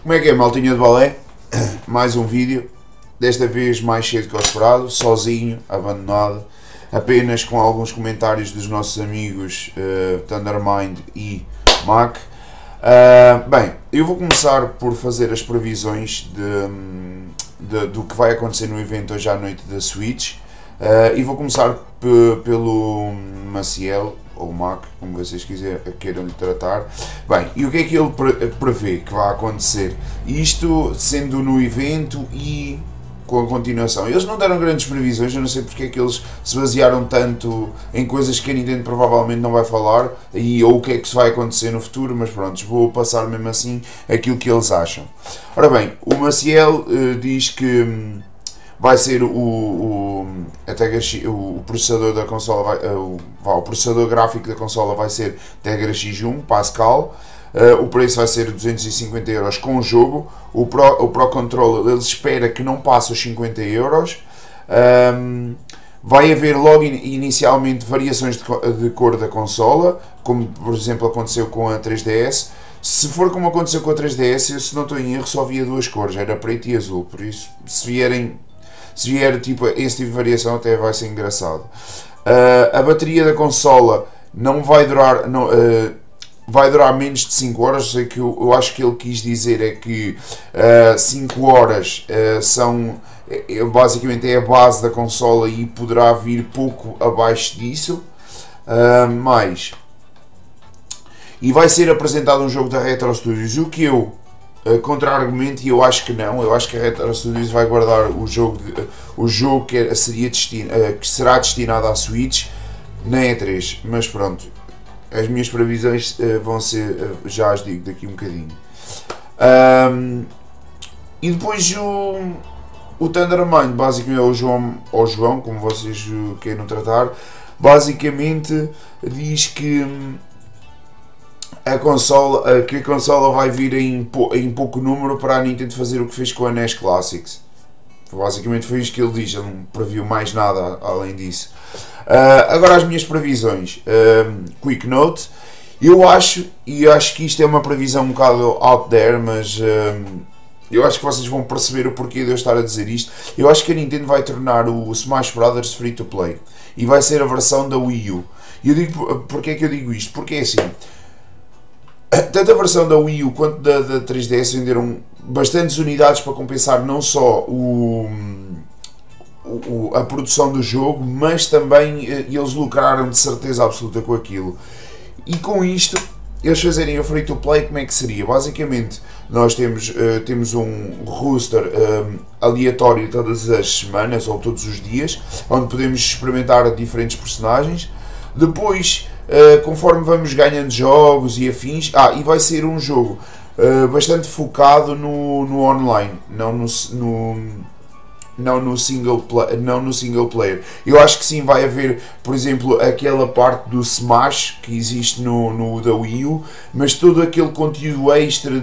Como é que é, maltinha de balé? Mais um vídeo, desta vez mais cedo que o esperado, sozinho, abandonado, apenas com alguns comentários dos nossos amigos Thundermind e Mac. Bem, eu vou começar por fazer as previsões do que vai acontecer no evento hoje à noite da Switch, e vou começar pelo Maciel, ou Mac, como vocês queiram lhe tratar. Bem, e o que é que ele prevê que vai acontecer? Isto sendo no evento e com a continuação. Eles não deram grandes previsões, eu não sei porque é que eles se basearam tanto em coisas que a Nintendo provavelmente não vai falar, ou o que é que vai acontecer no futuro, mas pronto, vou passar mesmo assim aquilo que eles acham. Ora bem, o Maciel diz que vai ser o processador da consola, o processador gráfico da consola vai ser Tegra X1 Pascal. O preço vai ser 250€ com o jogo. O Pro Controller ele espera que não passe os 50€. Vai haver logo inicialmente variações de cor da consola, como por exemplo aconteceu com a 3DS. Se for como aconteceu com a 3DS, eu, se não estou em erro, só havia duas cores, era preto e azul. Por isso, se vier tipo, esse tipo de variação, até vai ser engraçado. A bateria da consola não vai durar, vai durar menos de 5 horas. Sei que eu acho que ele quis dizer é que 5 horas são basicamente é a base da consola e poderá vir pouco abaixo disso. E vai ser apresentado um jogo da Retro Studios, o que eu contra-argumento, e eu acho que não. Eu acho que a Retro Studios vai guardar o jogo que será destinado à Switch na E3, mas pronto, as minhas previsões vão ser, já as digo daqui um bocadinho. E depois o Thundermind, basicamente, ou João, como vocês queiram tratar, basicamente diz que a consola vai vir em pouco número para a Nintendo fazer o que fez com a NES Classics. Basicamente foi isto que ele diz, ele não previu mais nada além disso. Agora as minhas previsões. Quick note, eu acho que isto é uma previsão um bocado out there, mas eu acho que vocês vão perceber o porquê de eu estar a dizer isto. Eu acho que a Nintendo vai tornar o Smash Bros. Free to play e vai ser a versão da Wii U. E eu digo, porquê é que eu digo isto? Porque é assim, tanto a versão da Wii U quanto da 3DS venderam bastantes unidades para compensar não só a produção do jogo, mas também eles lucraram de certeza absoluta com aquilo. E com isto, eles fazerem o free to play, como é que seria? Basicamente, nós temos um roster aleatório todas as semanas ou todos os dias, onde podemos experimentar diferentes personagens. Depois, conforme vamos ganhando jogos e afins, e vai ser um jogo bastante focado no online, não no single player. Eu acho que sim, vai haver, por exemplo, aquela parte do Smash que existe no da Wii U, mas todo aquele conteúdo extra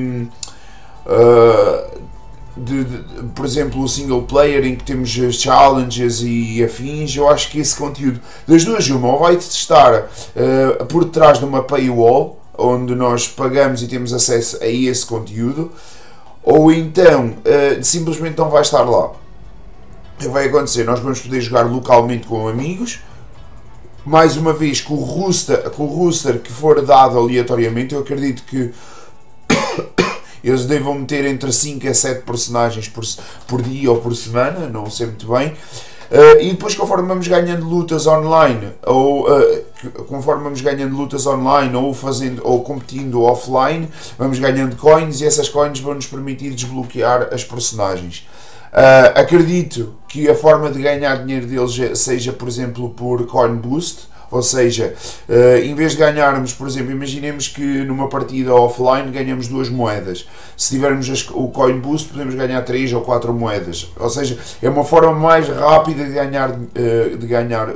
por exemplo, o single player em que temos as challenges e afins, eu acho que esse conteúdo, das duas uma, ou vai estar por detrás de uma paywall, onde nós pagamos e temos acesso a esse conteúdo, ou então simplesmente não vai estar lá. O que vai acontecer? Nós vamos poder jogar localmente com amigos, mais uma vez com o roster que for dado aleatoriamente. Eu acredito que eles devam meter entre 5 a 7 personagens por dia ou por semana, não sei muito bem. E depois, conforme vamos ganhando lutas online, ou competindo offline, vamos ganhando coins, e essas coins vão nos permitir desbloquear as personagens. Acredito que a forma de ganhar dinheiro deles seja, por exemplo, por coin boost. Ou seja, em vez de ganharmos, por exemplo, imaginemos que numa partida offline ganhamos 2 moedas. Se tivermos o Coin Boost, podemos ganhar 3 ou 4 moedas. Ou seja, é uma forma mais rápida de ganhar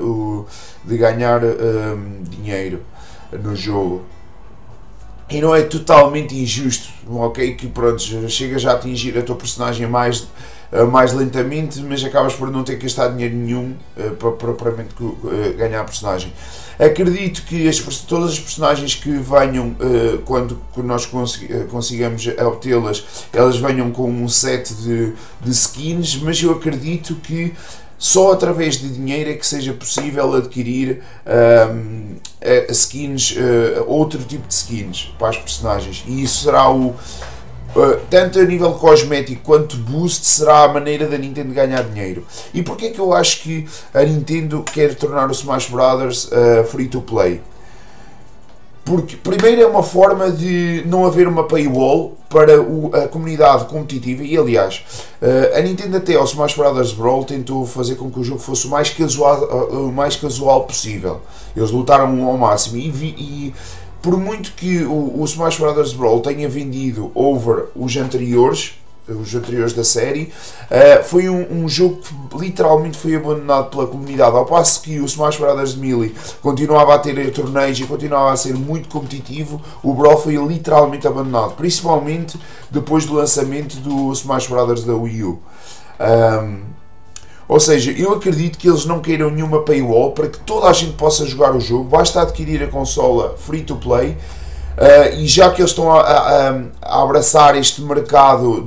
dinheiro no jogo. E não é totalmente injusto, ok? Que pronto, chegas a atingir a tua personagem mais mais lentamente, mas acabas por não ter que gastar dinheiro nenhum para propriamente ganhar a personagem. Acredito que todas as personagens que venham, quando nós consigamos obtê-las, elas venham com um set de skins, mas eu acredito que só através de dinheiro é que seja possível adquirir skins, outro tipo de skins para as personagens, e isso será tanto a nível cosmético quanto boost, será a maneira da Nintendo ganhar dinheiro. E porquê é que eu acho que a Nintendo quer tornar o Smash Brothers free to play? Porque primeiro é uma forma de não haver uma paywall para a comunidade competitiva, e aliás, a Nintendo até ao Smash Brothers Brawl tentou fazer com que o jogo fosse o mais casual possível. Eles lutaram ao máximo e por muito que o Smash Brothers Brawl tenha vendido over os anteriores da série, foi um jogo que literalmente foi abandonado pela comunidade, ao passo que o Smash Brothers Melee continuava a ter torneios e continuava a ser muito competitivo. O Brawl foi literalmente abandonado, principalmente depois do lançamento do Smash Brothers da Wii U. Ou seja, eu acredito que eles não queiram nenhuma paywall para que toda a gente possa jogar o jogo, basta adquirir a consola free to play. E já que eles estão a abraçar este mercado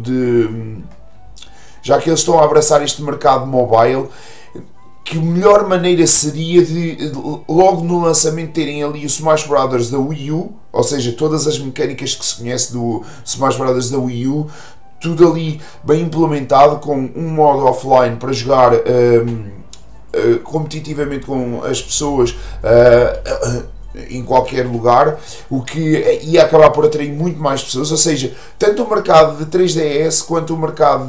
mobile, que melhor maneira seria de logo no lançamento terem ali o Smash Brothers da Wii U, ou seja, todas as mecânicas que se conhece do Smash Brothers da Wii U, tudo ali bem implementado, com um modo offline para jogar competitivamente com as pessoas em qualquer lugar, o que ia acabar por atrair muito mais pessoas. Ou seja, tanto o mercado de 3DS quanto o mercado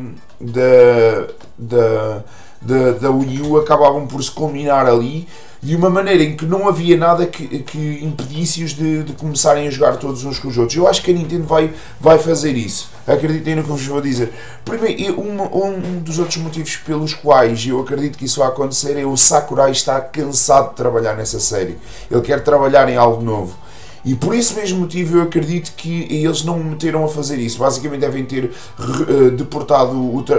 da Wii U acabavam por se culminar ali, de uma maneira em que não havia nada que impedisse-os de começarem a jogar todos uns com os outros. Eu acho que a Nintendo vai fazer isso. Acreditem no que eu vos vou dizer. Primeiro, um dos outros motivos pelos quais eu acredito que isso vai acontecer é o Sakurai estar cansado de trabalhar nessa série. Ele quer trabalhar em algo novo. E por esse mesmo motivo eu acredito que eles não meteram a fazer isso. Basicamente devem ter deportado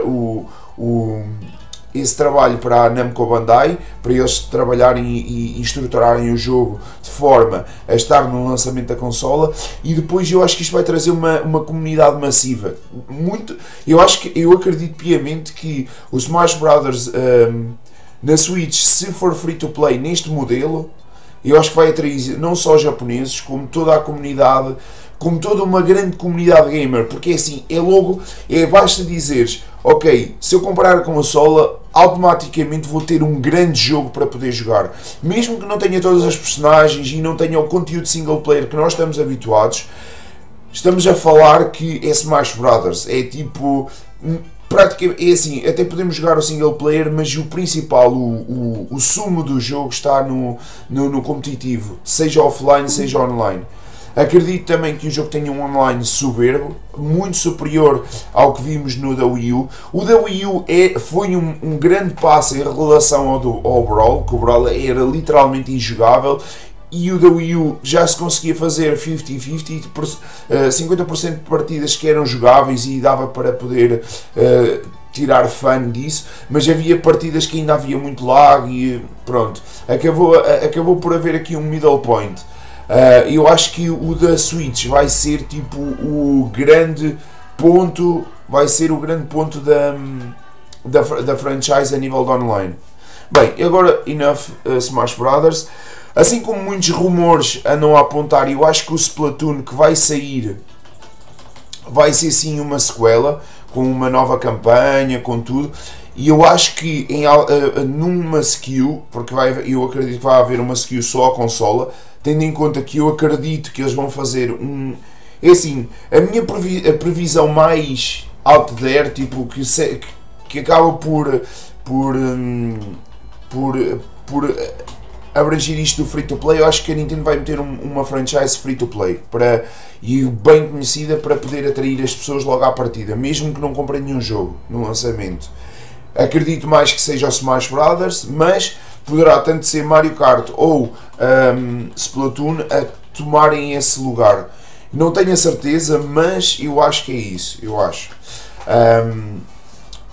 esse trabalho para a Namco Bandai, para eles trabalharem e estruturarem o jogo de forma a estar no lançamento da consola, e depois eu acho que isto vai trazer uma comunidade massiva. Eu acredito piamente que o Smash Brothers na Switch, se for free to play neste modelo, eu acho que vai atrair não só japoneses, como toda a comunidade, como toda uma grande comunidade gamer, porque assim, basta dizeres, ok, se eu comprar a consola, automaticamente vou ter um grande jogo para poder jogar. Mesmo que não tenha todas as personagens e não tenha o conteúdo single player que nós estamos habituados, estamos a falar que é Smash Brothers, é tipo, praticamente, é assim, até podemos jogar o single player, mas o principal, o sumo do jogo está no competitivo, seja offline, seja online. Acredito também que o jogo tenha um online soberbo, muito superior ao que vimos no da Wii U. O da Wii U foi um grande passo em relação ao Brawl, que o Brawl era literalmente injogável, e o da Wii U já se conseguia fazer 50-50, 50% de partidas que eram jogáveis e dava para poder tirar fun disso, mas havia partidas que ainda havia muito lag e pronto, acabou por haver aqui um middle point. Eu acho que o da Switch vai ser tipo o grande ponto, da franchise a nível de online. Bem, agora enough Smash Brothers. Assim como muitos rumores andam a apontar, eu acho que o Splatoon que vai sair vai ser sim uma sequela, com uma nova campanha, com tudo. E eu acho que numa SKU, porque eu acredito que vai haver uma SKU só à consola, tendo em conta que eu acredito que eles vão fazer é assim, a minha previsão mais out there, tipo, que acaba por abranger isto do free to play, eu acho que a Nintendo vai meter uma franchise free to play e bem conhecida, para poder atrair as pessoas logo à partida, mesmo que não comprem nenhum jogo no lançamento. Acredito mais que seja o Smash Brothers, mas poderá tanto ser Mario Kart ou Splatoon a tomarem esse lugar. Não tenho a certeza, mas eu acho que é isso. Eu acho.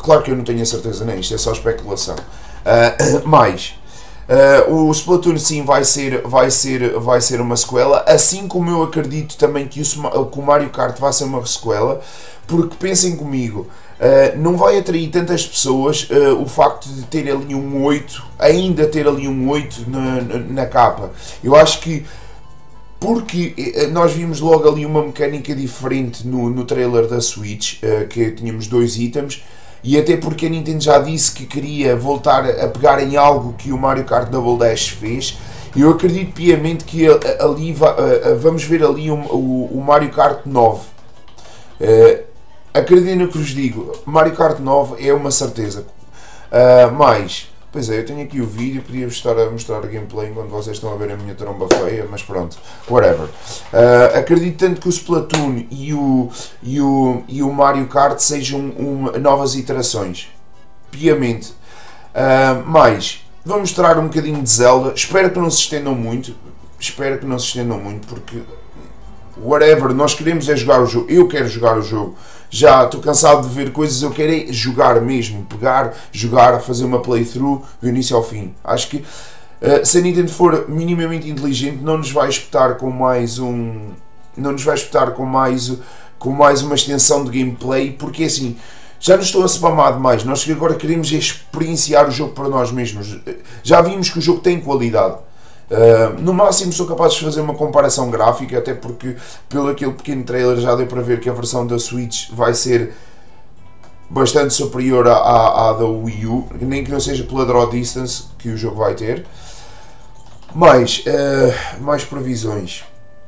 Claro que eu não tenho a certeza nem, isto é só especulação. Mas o Splatoon sim vai ser uma sequela, assim como eu acredito também que o Mario Kart vai ser uma sequela, porque pensem comigo, não vai atrair tantas pessoas o facto de ter ali um 8, ainda ter ali um 8 na capa. Eu acho que porque nós vimos logo ali uma mecânica diferente no trailer da Switch, que tínhamos 2 itens, e até porque a Nintendo já disse que queria voltar a pegar em algo que o Mario Kart Double Dash fez. Eu acredito piamente que ali vamos ver ali o Mario Kart 9. Acreditem no que vos digo, Mario Kart 9 é uma certeza. Mas, pois é, eu tenho aqui o vídeo, podia-vos estar a mostrar a gameplay enquanto vocês estão a ver a minha tromba feia, mas pronto, whatever. Acredito tanto que o Splatoon e o Mario Kart sejam novas iterações, piamente. Mas, vou mostrar um bocadinho de Zelda, espero que não se estendam muito, porque, whatever, nós queremos é jogar o jogo, eu quero jogar o jogo. Já estou cansado de ver coisas, eu quero é jogar mesmo, pegar, jogar, fazer uma playthrough do início ao fim. Acho que se a Nintendo for minimamente inteligente, não nos vai espetar com mais uma extensão de gameplay, porque assim, já nos estão a spamar demais. Nós agora queremos experienciar o jogo para nós mesmos. Já vimos que o jogo tem qualidade. No máximo sou capaz de fazer uma comparação gráfica, até porque pelo aquele pequeno trailer já deu para ver que a versão da Switch vai ser bastante superior à da Wii U, nem que não seja pela draw distance que o jogo vai ter. Mas, mais previsões.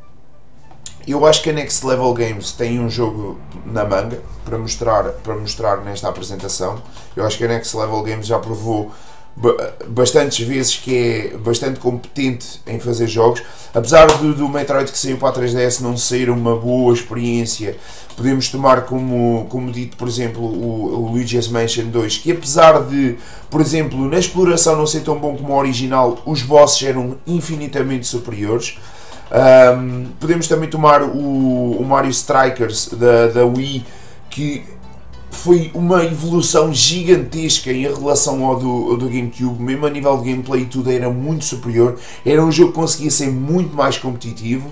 Eu acho que a Next Level Games tem um jogo na manga para mostrar nesta apresentação. Eu acho que a Next Level Games já provou bastantes vezes que é bastante competente em fazer jogos, apesar do Metroid que saiu para a 3DS não ser uma boa experiência. Podemos tomar como dito, por exemplo, o Luigi's Mansion 2, que apesar de, por exemplo, na exploração não ser tão bom como o original, os bosses eram infinitamente superiores. Podemos também tomar o Mario Strikers da Wii, que foi uma evolução gigantesca em relação ao do GameCube, mesmo a nível de gameplay e tudo era muito superior, era um jogo que conseguia ser muito mais competitivo.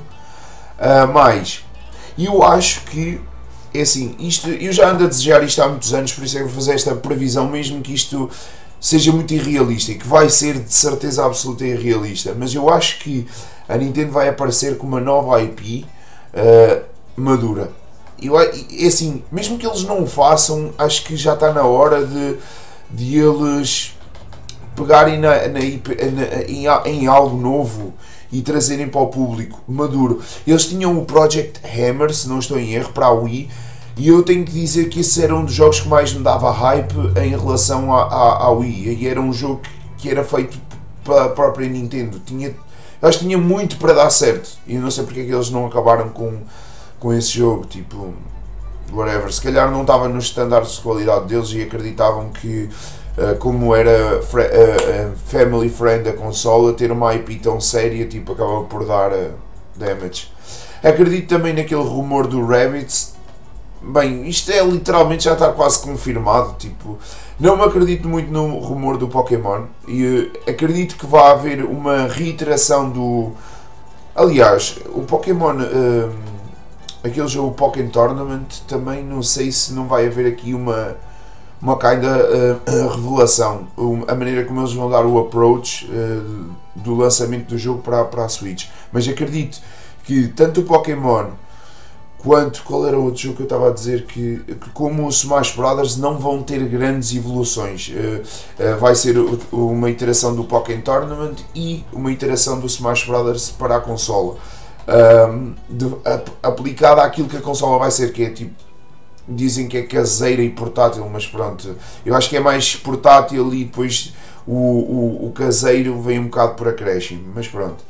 Mas eu acho que é assim, isto, eu já ando a desejar isto há muitos anos, por isso é que vou fazer esta previsão, mesmo que isto seja muito irrealista, e que vai ser de certeza absoluta irrealista, mas eu acho que a Nintendo vai aparecer com uma nova IP madura. E assim, mesmo que eles não o façam, acho que já está na hora de eles pegarem em algo novo e trazerem para o público maduro. Eles tinham o Project Hammer, se não estou em erro, para a Wii, e eu tenho que dizer que esse era um dos jogos que mais me dava hype em relação à Wii. E era um jogo que era feito para a própria Nintendo. Eu acho que tinha muito para dar certo, e eu não sei porque é que eles não acabaram com esse jogo, tipo, whatever. Se calhar não estava nos estándares de qualidade deles e acreditavam que, como era family friend a consola, ter uma IP tão séria, tipo, acaba por dar damage. Acredito também naquele rumor do Rabbids. Bem, isto é literalmente já está quase confirmado, tipo, não me acredito muito no rumor do Pokémon, e acredito que vai haver uma reiteração do... Aliás, o Pokémon... aquele jogo Pokémon Tournament, também não sei se não vai haver aqui uma revelação, a maneira como eles vão dar o approach do lançamento do jogo para a Switch. Mas acredito que tanto o Pokémon quanto, qual era o outro jogo que eu estava a dizer, que como o Smash Brothers não vão ter grandes evoluções. Vai ser uma iteração do Pokémon Tournament e uma iteração do Smash Brothers para a consola. Aplicada àquilo que a consola vai ser, que é tipo, dizem que é caseira e portátil, mas pronto, eu acho que é mais portátil e depois o caseiro vem um bocado por acréscimo, mas pronto.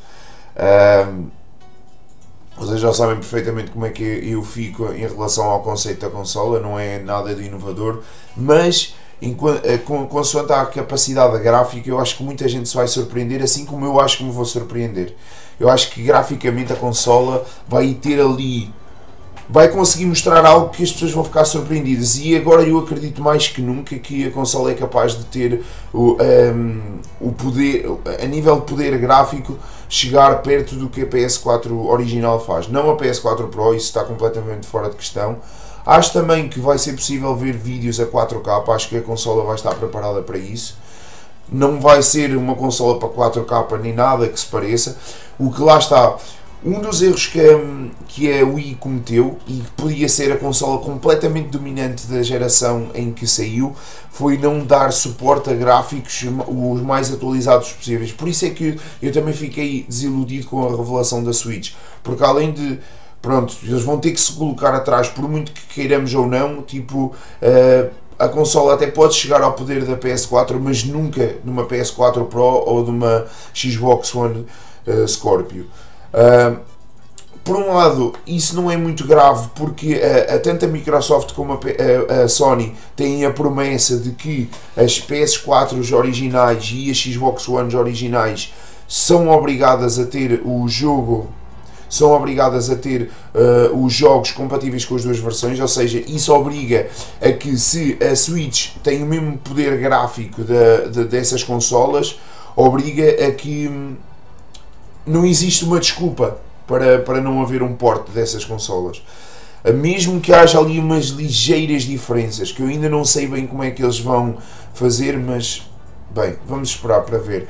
Vocês já sabem perfeitamente como é que eu fico em relação ao conceito da consola, não é nada de inovador, mas consoante a capacidade gráfica, eu acho que muita gente se vai surpreender, assim como eu acho que me vou surpreender. Eu acho que graficamente a consola vai ter ali vai conseguir mostrar algo que as pessoas vão ficar surpreendidas, e agora eu acredito mais que nunca que a consola é capaz de ter o poder, a nível de poder gráfico, chegar perto do que a PS4 original faz. Não a PS4 Pro, isso está completamente fora de questão. Acho também que vai ser possível ver vídeos a 4K, acho que a consola vai estar preparada para isso. Não vai ser uma consola para 4K nem nada que se pareça. O que lá está, um dos erros que a Wii cometeu, e que podia ser a consola completamente dominante da geração em que saiu, foi não dar suporte a gráficos os mais atualizados possíveis. Por isso é que eu também fiquei desiludido com a revelação da Switch, porque além de, pronto, eles vão ter que se colocar atrás, por muito que queiramos ou não, tipo, a consola até pode chegar ao poder da PS4, mas nunca numa PS4 Pro ou de uma Xbox One Scorpio. Por um lado, isso não é muito grave, porque tanto a Microsoft como a Sony têm a promessa de que as PS4 originais e as Xbox One originais são obrigadas a ter o jogo, são obrigadas a ter os jogos compatíveis com as duas versões, ou seja, isso obriga a que, se a Switch tem o mesmo poder gráfico dessas consolas, obriga a que não existe uma desculpa para não haver um port dessas consolas. Mesmo que haja ali umas ligeiras diferenças, que eu ainda não sei bem como é que eles vão fazer, mas, bem, vamos esperar para ver.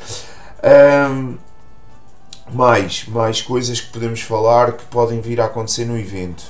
Mais coisas que podemos falar que podem vir a acontecer no evento.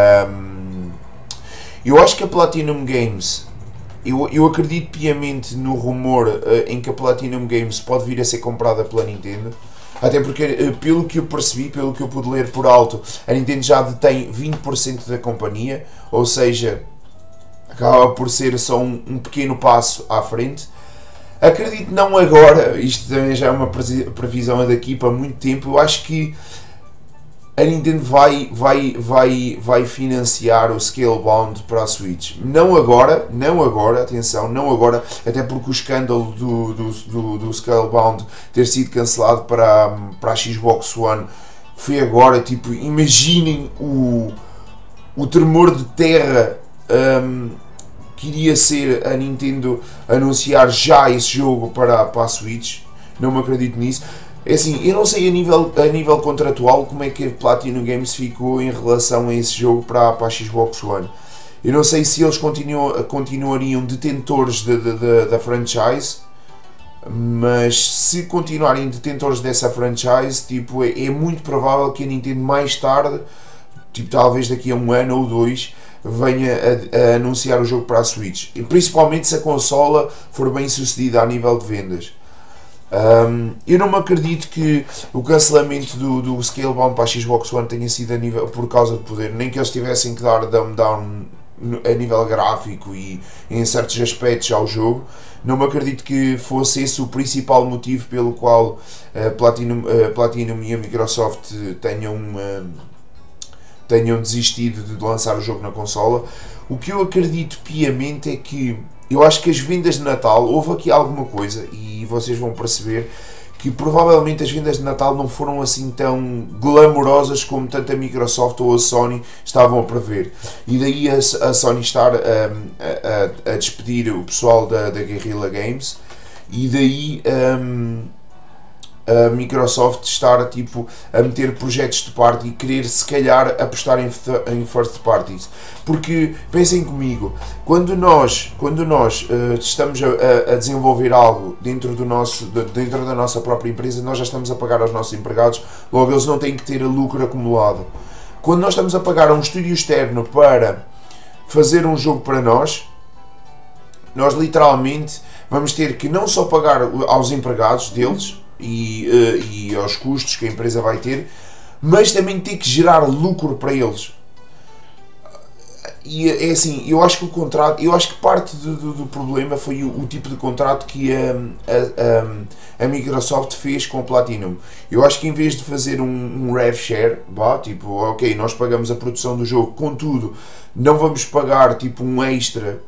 Eu acho que a Platinum Games, eu acredito piamente no rumor em que a Platinum Games pode vir a ser comprada pela Nintendo. Até porque, pelo que eu percebi, pelo que eu pude ler por alto, a Nintendo já detém 20% da companhia, ou seja, acaba por ser só um pequeno passo à frente. Acredito não agora, isto também já é uma previsão daqui para muito tempo, eu acho que a Nintendo vai financiar o Scalebound para a Switch. Não agora, atenção, não agora, até porque o escândalo do Scalebound ter sido cancelado para a Xbox One foi agora. Tipo, imaginem o tremor de terra que iria ser a Nintendo anunciar já esse jogo para a Switch. Não me acredito nisso. É assim, eu não sei a nível contratual como é que a Platinum Games ficou em relação a esse jogo para a Xbox One. Eu não sei se eles continuariam detentores da franchise, mas se continuarem detentores dessa franchise, tipo, é muito provável que a Nintendo mais tarde, tipo, talvez daqui a um ano ou dois, venha a anunciar o jogo para a Switch. E principalmente se a consola for bem sucedida a nível de vendas. Eu não me acredito que o cancelamento do Scalebound para a Xbox One tenha sido por causa de poder, nem que eles tivessem que dar dumb down a nível gráfico e em certos aspectos ao jogo. Não me acredito que fosse esse o principal motivo pelo qual a Platinum e a Microsoft tenham desistido de lançar o jogo na consola. O que eu acredito piamente é que eu acho que as vendas de Natal, houve aqui alguma coisa, e vocês vão perceber que provavelmente as vendas de Natal não foram assim tão glamourosas como tanto a Microsoft ou a Sony estavam a prever. E daí a Sony estar a despedir o pessoal da Guerrilla Games, e daí a Microsoft estar tipo, a meter projetos de parte e querer se calhar apostar em first parties. Porque pensem comigo, quando nós estamos a desenvolver algo dentro da nossa própria empresa, nós já estamos a pagar aos nossos empregados, logo eles não têm que ter lucro acumulado. Quando nós estamos a pagar a um estúdio externo para fazer um jogo para nós literalmente vamos ter que não só pagar aos empregados deles e aos custos que a empresa vai ter, mas também ter que gerar lucro para eles. E é assim, eu acho que parte do problema foi o tipo de contrato que a Microsoft fez com a Platinum. Eu acho que em vez de fazer um rev share, tipo, ok, nós pagamos a produção do jogo, contudo, não vamos pagar tipo um extra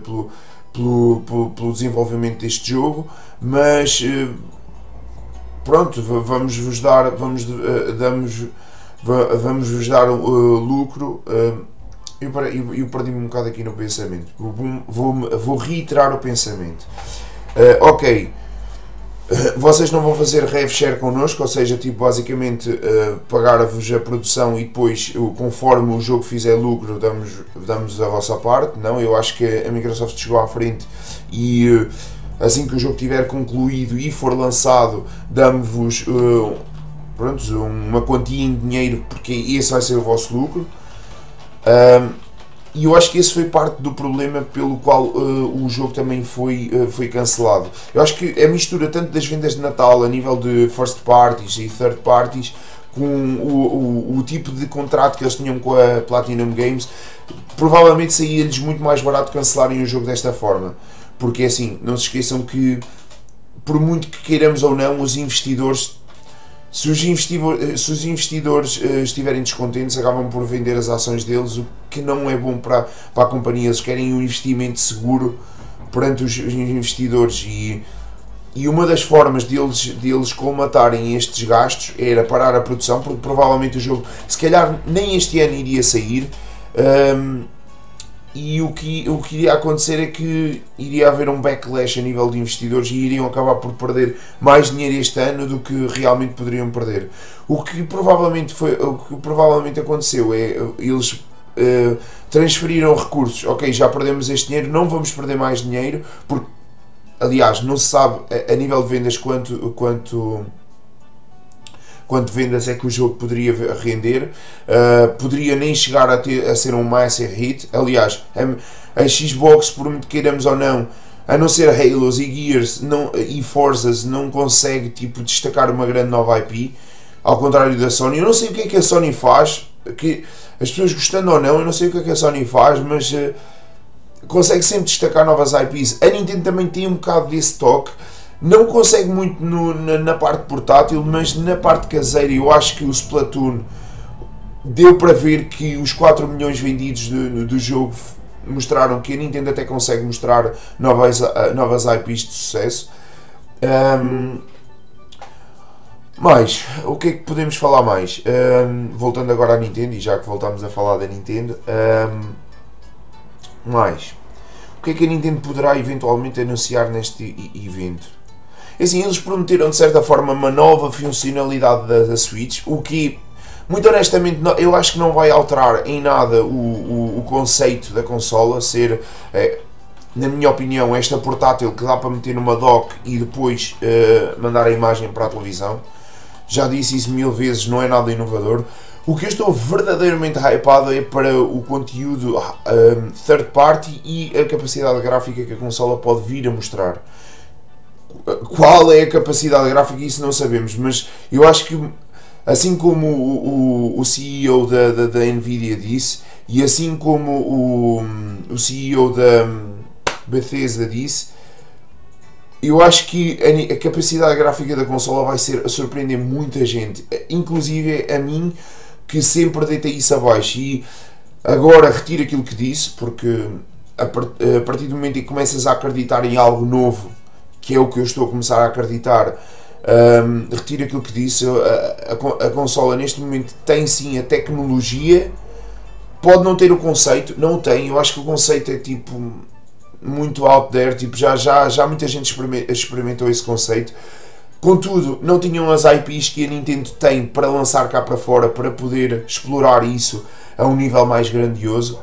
pelo desenvolvimento deste jogo, mas pronto, vamos vos dar lucro. Eu perdi-me um bocado aqui no pensamento. Vou reiterar o pensamento. Ok, vocês não vão fazer rev share connosco, ou seja, tipo, basicamente pagar-vos a produção e depois, conforme o jogo fizer lucro, damos a vossa parte. Não, eu acho que a Microsoft chegou à frente e assim que o jogo estiver concluído e for lançado, damos-vos uma quantia em dinheiro, porque esse vai ser o vosso lucro. E eu acho que esse foi parte do problema pelo qual o jogo também foi cancelado. Eu acho que a mistura tanto das vendas de Natal a nível de first parties e third parties, com o tipo de contrato que eles tinham com a Platinum Games, provavelmente saía-lhes muito mais barato cancelarem o jogo desta forma. Porque assim, não se esqueçam que, por muito que queiramos ou não, os investidores, se os investidores estiverem descontentes, acabam por vender as ações deles, o que não é bom para a companhia. Eles querem um investimento seguro perante os investidores, e uma das formas deles colmatarem estes gastos era parar a produção, porque provavelmente o jogo, se calhar, nem este ano iria sair. E o que iria acontecer é que iria haver um backlash a nível de investidores e iriam acabar por perder mais dinheiro este ano do que realmente poderiam perder. O que provavelmente aconteceu é eles transferiram recursos. Ok, já perdemos este dinheiro, não vamos perder mais dinheiro, porque, aliás, não se sabe a nível de vendas quanto vendas é que o jogo poderia render. Poderia nem chegar a ser um massive hit. Aliás, a Xbox, por muito queiramos ou não, a não ser Halos e Gears e Forzas, não consegue tipo destacar uma grande nova IP, ao contrário da Sony. Eu não sei o que é que a Sony faz, que as pessoas gostando ou não, eu não sei o que é que a Sony faz, mas consegue sempre destacar novas IPs. A Nintendo também tem um bocado desse toque. Não consegue muito na parte portátil, mas na parte caseira eu acho que o Splatoon deu para ver que os 4 milhões vendidos do jogo mostraram que a Nintendo até consegue mostrar novas IPs de sucesso. Mas, o que é que podemos falar mais? Voltando agora à Nintendo, e já que voltamos a falar da Nintendo, o que é que a Nintendo poderá eventualmente anunciar neste evento? Assim, eles prometeram de certa forma uma nova funcionalidade da Switch, o que, muito honestamente, eu acho que não vai alterar em nada o conceito da consola ser, na minha opinião, esta portátil que dá para meter numa dock e depois mandar a imagem para a televisão. Já disse isso 1000 vezes, não é nada inovador. O que eu estou verdadeiramente hypado é para o conteúdo third party e a capacidade gráfica que a consola pode vir a mostrar. Qual é a capacidade gráfica, isso não sabemos, mas eu acho que, assim como o CEO da Nvidia disse, e assim como o CEO da Bethesda disse, eu acho que a capacidade gráfica da consola vai surpreender muita gente, inclusive a mim, que sempre deita isso abaixo. E agora retiro aquilo que disse, porque a partir do momento em que começas a acreditar em algo novo, que é o que eu estou a começar a acreditar, retiro aquilo que disse. A consola neste momento tem sim a tecnologia, pode não ter o conceito, não tem. Eu acho que o conceito é tipo muito out there, tipo, já muita gente experimentou esse conceito. Contudo, não tinham as IPs que a Nintendo tem para lançar cá para fora, para poder explorar isso a um nível mais grandioso.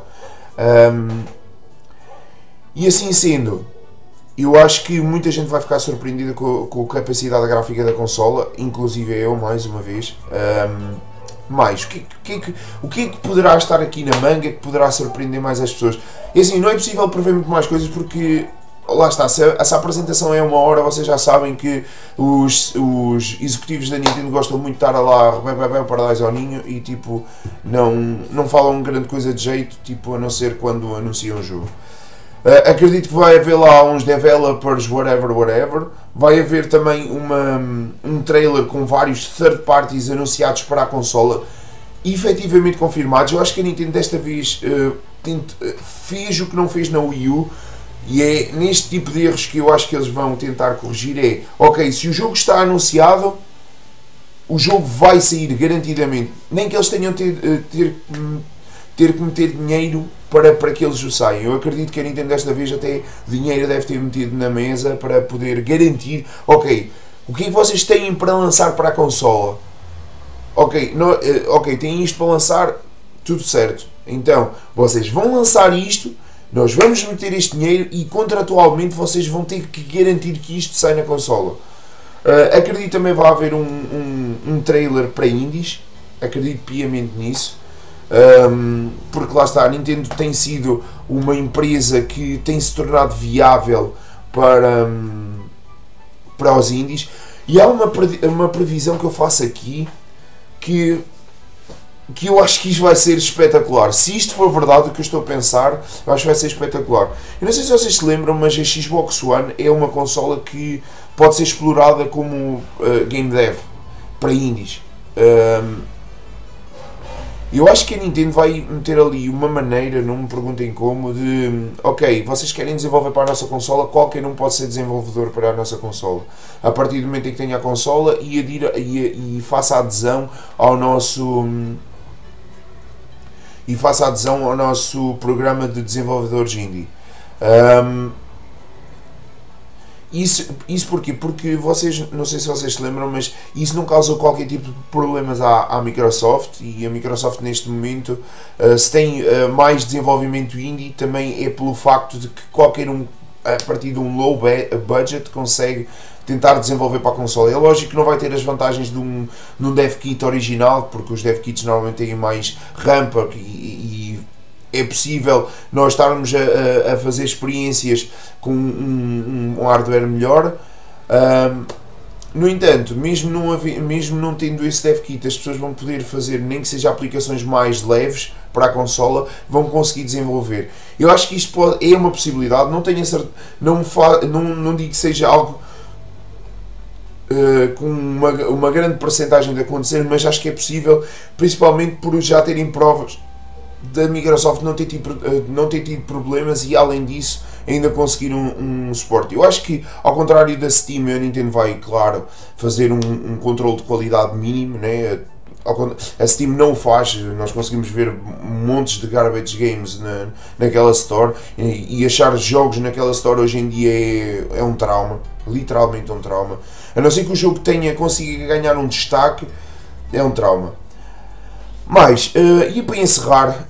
E assim sendo, eu acho que muita gente vai ficar surpreendida com a capacidade gráfica da consola, inclusive eu, mais uma vez. Mais, o que é que poderá estar aqui na manga que poderá surpreender mais as pessoas? E assim, não é possível prever muito mais coisas, porque lá está, se a apresentação é 1 hora, vocês já sabem que os executivos da Nintendo gostam muito de estar lá para dar ao ninho e tipo, não falam grande coisa de jeito, tipo, a não ser quando anunciam o jogo. Acredito que vai haver lá uns developers, whatever. Vai haver também um trailer com vários third parties anunciados para a consola, efetivamente confirmados. Eu acho que a Nintendo desta vez fez o que não fez na Wii U, e é neste tipo de erros que eu acho que eles vão tentar corrigir. Ok, se o jogo está anunciado, o jogo vai sair garantidamente, nem que eles tenham ter que meter dinheiro para que eles o saiam. Eu acredito que a Nintendo desta vez até dinheiro deve ter metido na mesa para poder garantir, ok, o que é que vocês têm para lançar para a consola? Ok, ok, têm isto para lançar, tudo certo. Então, vocês vão lançar isto, nós vamos meter este dinheiro e contratualmente vocês vão ter que garantir que isto sai na consola. Acredito também vai haver um trailer para indies, acredito piamente nisso. Porque lá está, a Nintendo tem sido uma empresa que tem se tornado viável para os indies, e há uma previsão que eu faço aqui que eu acho que isto vai ser espetacular. Se isto for verdade o que eu estou a pensar, eu acho que vai ser espetacular. Eu não sei se vocês se lembram, mas a Xbox One é uma consola que pode ser explorada como game dev para indies. Eu acho que a Nintendo vai meter ali uma maneira, não me perguntem como, de ok, vocês querem desenvolver para a nossa consola, qualquer um pode ser desenvolvedor para a nossa consola. A partir do momento em que tenha a consola e faça adesão ao nosso programa de desenvolvedores indie. Isso porquê? Porque vocês, não sei se vocês se lembram, mas isso não causou qualquer tipo de problemas à Microsoft, e a Microsoft neste momento, se tem mais desenvolvimento indie, também é pelo facto de que qualquer um, a partir de um low budget, consegue tentar desenvolver para a consola. É lógico que não vai ter as vantagens de um dev kit original, porque os dev kits normalmente têm mais rampa e é possível nós estarmos a fazer experiências com um hardware melhor. No entanto, mesmo não tendo esse dev kit, as pessoas vão poder fazer, nem que seja aplicações mais leves para a consola, vão conseguir desenvolver. Eu acho que isto é uma possibilidade, não tenho não digo que seja algo com uma grande percentagem de acontecer, mas acho que é possível, principalmente por já terem provas da Microsoft não ter tido problemas, e além disso ainda conseguir um suporte. Eu acho que, ao contrário da Steam, a Nintendo vai, claro, fazer um controle de qualidade mínimo, né? A Steam não o faz, nós conseguimos ver montes de garbage games naquela store, e achar jogos naquela store hoje em dia é um trauma, literalmente um trauma. A não ser que o jogo consiga ganhar um destaque, é um trauma. Mas, e para encerrar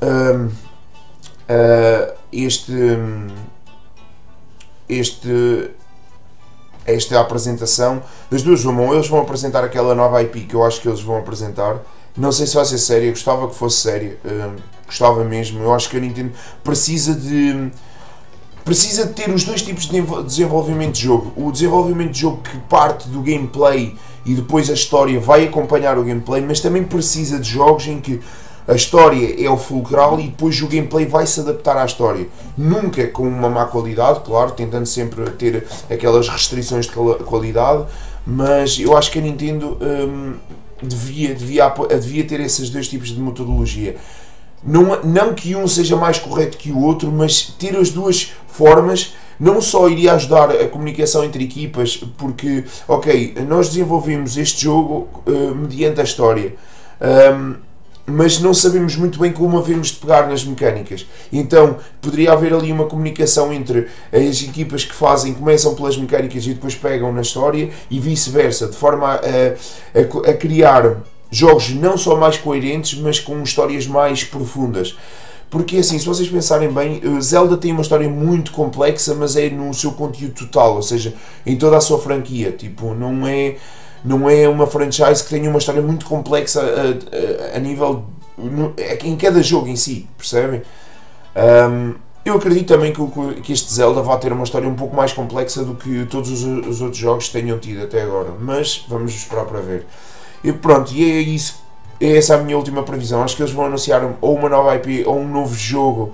esta apresentação, das duas uma, eles vão apresentar aquela nova IP que eu acho que eles vão apresentar. Não sei se vai ser séria, gostava que fosse séria, gostava mesmo. Eu acho que a Nintendo precisa de ter os dois tipos de desenvolvimento de jogo. O desenvolvimento de jogo que parte do gameplay e depois a história vai acompanhar o gameplay, mas também precisa de jogos em que a história é o fulcral e depois o gameplay vai se adaptar à história. Nunca com uma má qualidade, claro, tentando sempre ter aquelas restrições de qualidade, mas eu acho que a Nintendo devia ter esses dois tipos de metodologia. Não que um seja mais correto que o outro, mas ter as duas formas não só iria ajudar a comunicação entre equipas, porque, ok, nós desenvolvemos este jogo mediante a história, mas não sabemos muito bem como havemos de pegar nas mecânicas. Então poderia haver ali uma comunicação entre as equipas que começam pelas mecânicas e depois pegam na história, e vice-versa, de forma a criar jogos não só mais coerentes, mas com histórias mais profundas. Porque assim, se vocês pensarem bem, Zelda tem uma história muito complexa, mas é no seu conteúdo total, ou seja, em toda a sua franquia. Tipo, não é uma franchise que tenha uma história muito complexa a nível em cada jogo em si, percebem? Eu acredito também que este Zelda vai ter uma história um pouco mais complexa do que todos os outros jogos tenham tido até agora, mas vamos esperar para ver. E pronto, e é isso. É essa a minha última previsão. Acho que eles vão anunciar ou uma nova IP ou um novo jogo,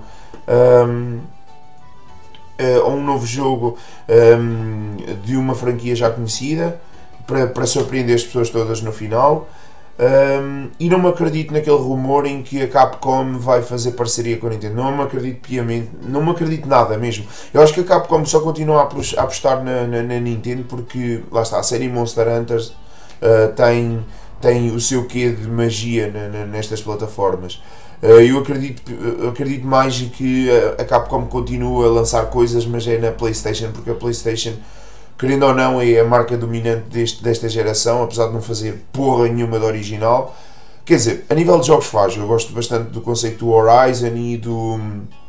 de uma franquia já conhecida, para surpreender as pessoas todas no final. E não me acredito naquele rumor em que a Capcom vai fazer parceria com a Nintendo. Não me acredito piamente, não me acredito nada mesmo. Eu acho que a Capcom só continua a apostar na Nintendo porque, lá está, a série Monster Hunters tem o seu quê de magia nestas plataformas. Eu acredito mais que a Capcom continua a lançar coisas, mas é na PlayStation, porque a PlayStation, querendo ou não, é a marca dominante desta geração, apesar de não fazer porra nenhuma de original. Quer dizer, a nível de jogos faz, eu gosto bastante do conceito do Horizon e do...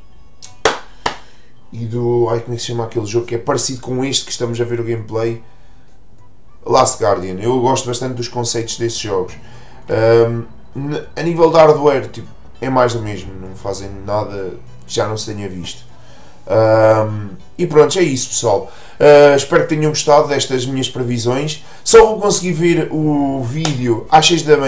Ai, como é que se chama aquele jogo que é parecido com este que estamos a ver o gameplay? Last Guardian. Eu gosto bastante dos conceitos desses jogos. A nível de hardware, tipo, é mais do mesmo, não fazem nada que já não se tenha visto. E pronto, é isso, pessoal. Espero que tenham gostado destas minhas previsões. Só vou conseguir ver o vídeo às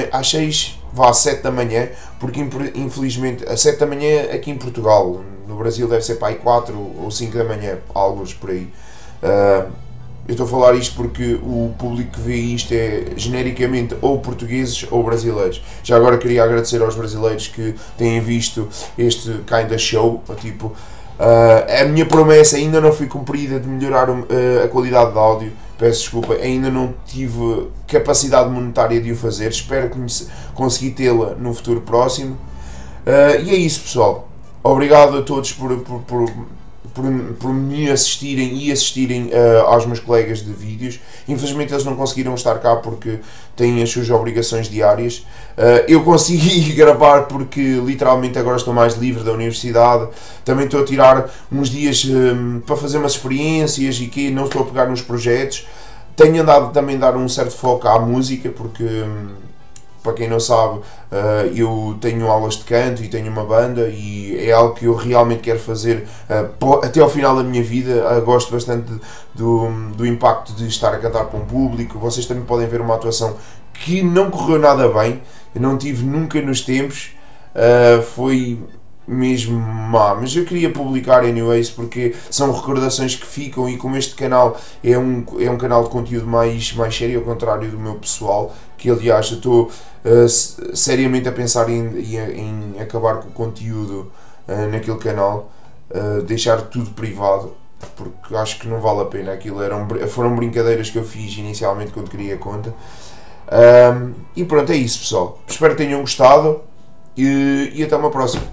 7 da manhã, porque infelizmente às 7 da manhã aqui em Portugal, no Brasil deve ser para aí 4 ou 5 da manhã, alguns por aí. Eu estou a falar isto porque o público que vê isto é genericamente ou portugueses ou brasileiros. Já agora queria agradecer aos brasileiros que têm visto este kind of show. Tipo, a minha promessa ainda não foi cumprida de melhorar a qualidade de áudio. Peço desculpa, ainda não tive capacidade monetária de o fazer. Espero que conseguir tê-la no futuro próximo. E é isso, pessoal. Obrigado a todos por me assistirem e assistirem aos meus colegas de vídeos. Infelizmente eles não conseguiram estar cá porque têm as suas obrigações diárias. Eu consegui gravar porque literalmente agora estou mais livre da universidade. Também estou a tirar uns dias para fazer umas experiências e que não estou a pegar nos projetos. Tenho andado também a dar um certo foco à música porque... Para quem não sabe, eu tenho aulas de canto e tenho uma banda e é algo que eu realmente quero fazer até ao final da minha vida. Gosto bastante do impacto de estar a cantar para um público. Vocês também podem ver uma atuação que não correu nada bem, eu não tive nunca nos tempos, foi mesmo má, mas eu queria publicar anyways porque são recordações que ficam e como este canal é um canal de conteúdo mais sério, ao contrário do meu pessoal, que aliás eu estou seriamente a pensar em acabar com o conteúdo naquele canal, deixar tudo privado, porque acho que não vale a pena. Aquilo foram brincadeiras que eu fiz inicialmente quando criei a conta. E pronto, é isso, pessoal. Espero que tenham gostado e até uma próxima.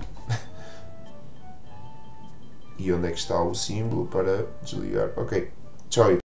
E onde é que está o símbolo para desligar? Ok, tchau.